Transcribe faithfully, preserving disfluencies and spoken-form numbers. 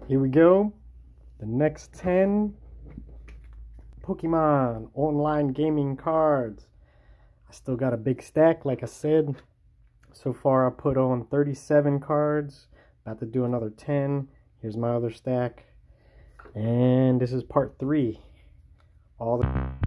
Here we go. The next ten Pokemon online gaming cards. I still got a big stack, like I said. So far I put on thirty-seven cards. About to do another ten. Here's my other stack. And this is part three. All the